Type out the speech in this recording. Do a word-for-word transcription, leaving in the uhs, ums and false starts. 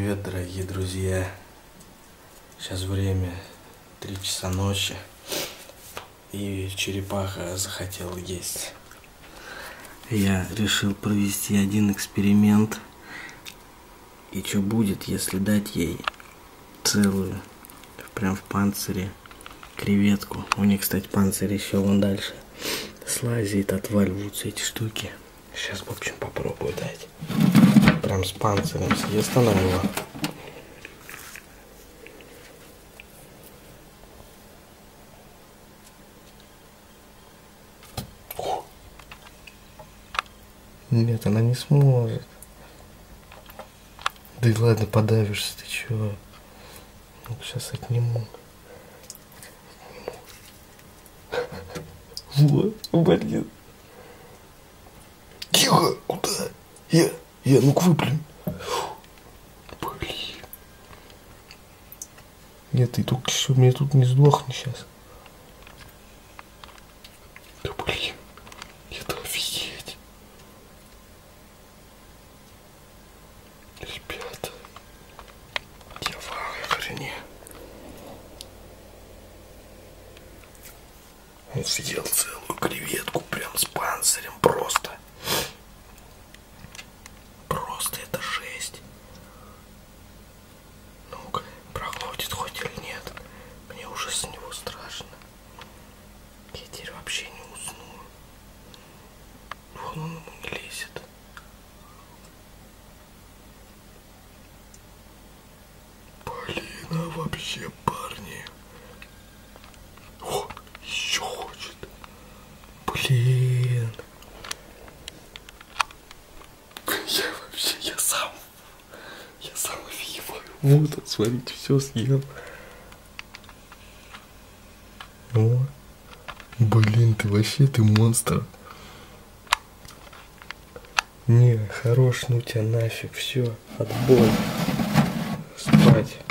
привет, дорогие друзья! Сейчас время три часа ночи, и черепаха захотела есть. Я решил провести один эксперимент. И что будет, если дать ей целую, прям в панцире, креветку. У них, кстати, панцирь еще вон дальше слазит, отваливаются эти штуки. Сейчас, в общем, попробую дать. Прям с панцирем съест она его. Нет, она не сможет. Да и ладно, подавишься, ты чего? Ну, сейчас отниму. Вот, блин. Тихо, куда? Я, я, ну-ка выплюнь. Блин. Нет, ты только что, мне тут не сдохни сейчас. Да блин, это офигеть. Ребята, я в охране. Он съел целую креветку прям с панцирем просто. Просто это жесть. Ну-ка, проглотит хоть или нет. Мне уже с него страшно. Я теперь вообще не усну. Вон он ему не лезет. Блин, а вообще, парни. О, еще хочет. Блин. Я вообще, я сам, я сам офигеваю. Вот он, смотрите, все съел. О, блин, ты вообще, ты монстр. Не, хорош, ну тебя нафиг, все, отбой. Спать.